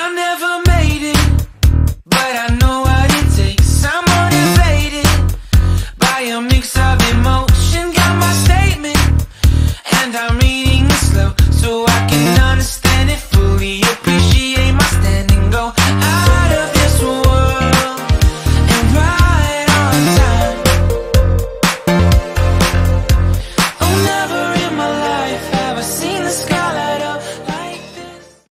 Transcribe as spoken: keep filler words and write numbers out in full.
I never made it, but I know what it takes. I'm motivated by a mix of emotion. Got my statement, and I'm